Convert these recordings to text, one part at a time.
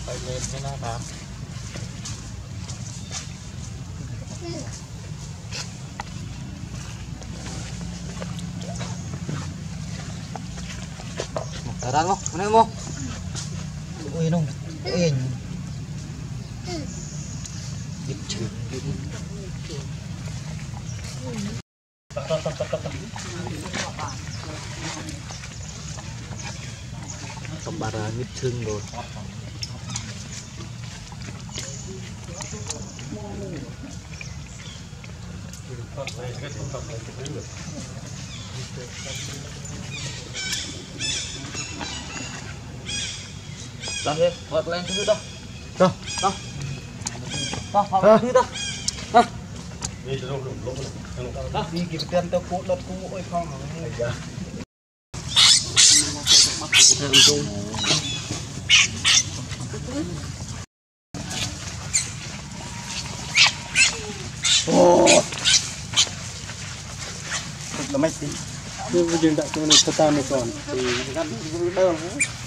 Phải lên cái nó làm. Terang mo, mana mo? Ui nung, in. Biết chữ. Cầm bà ra nhịp chưng rồi. Đó hết, vọt lên thứ đó. Đó, đó. Đó, vọt thứ đó. Đó. Đi cho lỗ. Đó, đi kịp tiền tao cút đợt cũ ôi không. Là mấy tí. Cứ dừng tại chỗ này cho ta này còn thì gắn đỡ.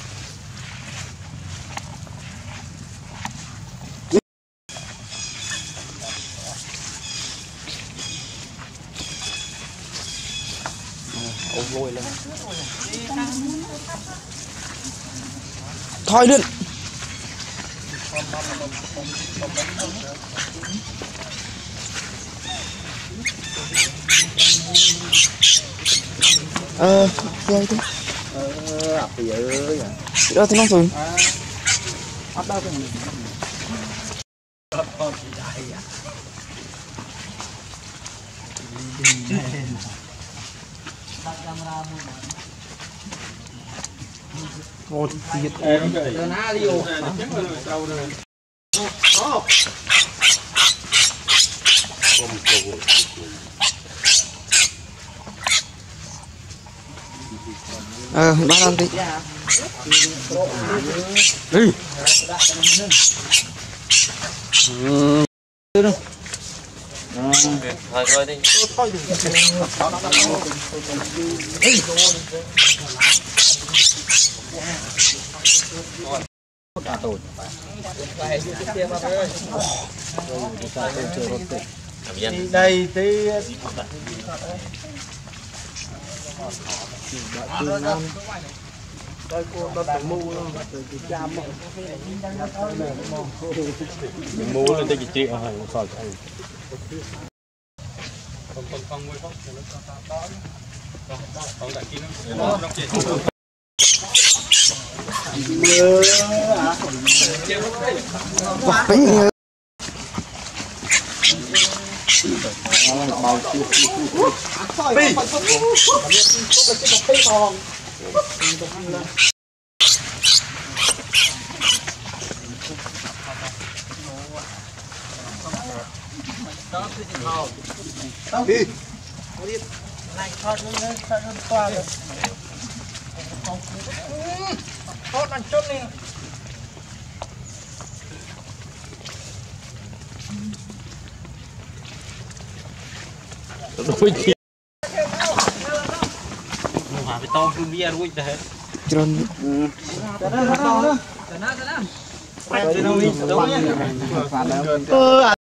Ôm lôi lên. Thôi lên. Chơi đi. Ập thì ơi. Đó thì nó rồi. Ấp đâu cái này. Con chị đại à. Một tiệt nó đi vô trâu rồi. Ba lần đi. Đi. Thôi đi. Thôi đi. Đây tí đây cô đốt phải mua luôn từ trăm mua lên đây chị ở hàng sỏi không mua không còn tại kia nó đi này thoát qua rồi thoát ăn chốt đi đôi chị hòa với to cứ bia đuôi thế trơn đó